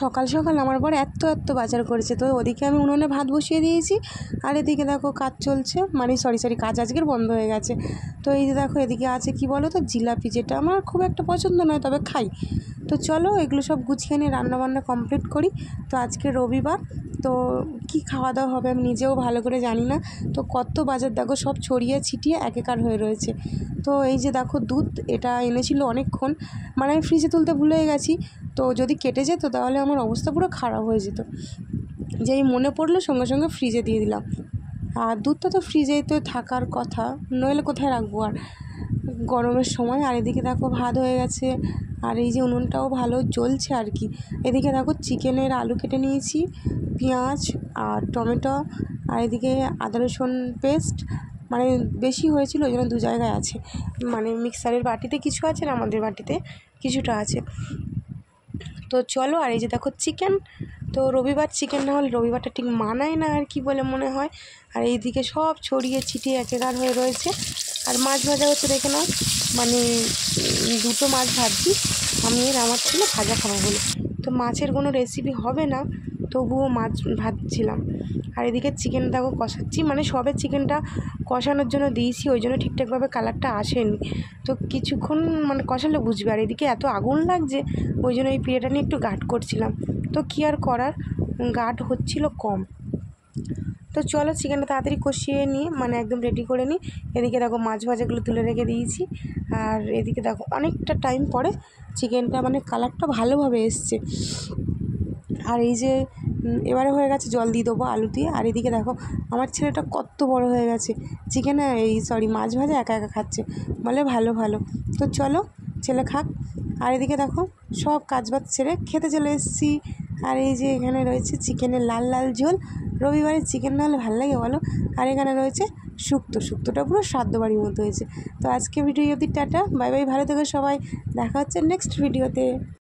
সকাল সকাল আমার বর এত বাজার করেছে। তো ওদিকে আমি উনুনে ভাত বসিয়ে দিয়েছি, আর এদিকে দেখো কাজ চলছে, মানে সরি কাজ আজকের বন্ধ হয়ে গেছে। তো এই যে দেখো এদিকে আছে কি বলো তো, জিলাপি, যেটা আমার খুব একটা পছন্দ নয়, তবে খাই। তো চলো এগুলো সব গুছিয়ে নিয়ে রান্নাবান্না কমপ্লিট করি। তো আজকে রবিবার, তো কি খাওয়া দাওয়া হবে আমি নিজেও ভালো করে জানি না। তো কত বাজার দেখো সব ছড়িয়ে ছিটিয়ে একাকার হয়ে রয়েছে। তো এই যে দেখো দুধ, এটা এনেছিল অনেকক্ষণ, মানে আমি ফ্রিজে তুলতে ভুলে গেছি। তো যদি কেটে যেত তাহলে আমার অবস্থা পুরো খারাপ হয়ে যেত। যেই মনে পড়লো সঙ্গে সঙ্গে ফ্রিজে দিয়ে দিলাম। আর দুধটা তো ফ্রিজেই তো থাকার কথা, নইলে কোথায় রাখবো আর গরমের সময়। আর এদিকে দেখো ভাত হয়ে গেছে, আর এই যে উনুনটাও ভালো জ্বলছে আর কি। এদিকে দেখো চিকেনের আলু কেটে নিয়েছি, পেঁয়াজ আর টমেটো, আর এদিকে আদা রসুন পেস্ট, মানে বেশি হয়েছিল ওই জন্য 2 জায়গায় আছে, মানে মিক্সারের বাটিতে কিছু আছে আর আমাদের বাটিতে কিছুটা আছে। তো চলো, আর এই যে দেখো চিকেন, তো রবিবার চিকেন না হলে রবিবারটা ঠিক মানায় না আর কি বলে মনে হয়। আর এইদিকে সব ছড়িয়ে ছিটিয়ে একেকার হয়ে রয়েছে। আর মাছ ভাজা হচ্ছে দেখে নাও, মানে 2টো মাছ ভাজছি আমি, আর আমার ছিল ভাজা খাবো বলে। তো মাছের কোনো রেসিপি হবে না, তবুও মাছ ভাজছিলাম। আর এদিকে চিকেন দেখো কষাচ্ছি, মানে সবে চিকেনটা কষানোর জন্য দিয়েছি, ওই জন্য ঠিকঠাকভাবে কালারটা আসেনি। তো কিছুক্ষণ মানে কষালে বুঝবে। আর এদিকে এত আগুন লাগছে, ওই জন্য এই পিঁড়েটা নিয়ে একটু গাঢ় করছিলাম। তো কী আর করার, গাঢ় হচ্ছিল কম। তো চলো চিকেনটা তাড়াতাড়ি কষিয়ে নিই, মানে একদম রেডি করে নিই। এদিকে দেখো মাছ ভাজাগুলো তুলে রেখে দিয়েছি। আর এদিকে দেখো অনেকটা টাইম পরে চিকেনটা মানে কালারটা ভালোভাবে এসছে। আর এই যে এবারে হয়ে গেছে, জল দিয়ে দেবো আলু দিয়ে। আর এদিকে দেখো আমার ছেলেটা কত বড় হয়ে গেছে, চিকেনে মাছ ভাজা একা খাচ্ছে, বলে ভালো। তো চলো ছেলে খাক। আর এদিকে দেখো সব কাজবাজ ছেড়ে খেতে চলে এসেছি। আর এই যে এখানে রয়েছে চিকেনের লাল ঝোল, রবিবারে চিকেন না হলে ভালো লাগে বলো। আর এখানে রয়েছে শুক্তোটা পুরো শ্রাদ্ধ বাড়ির মতো হয়েছে। তো আজকে ভিডিও অবধি, টাটা বাই বাই, ভালো থেকো সবাই, দেখা হচ্ছে নেক্সট ভিডিওতে।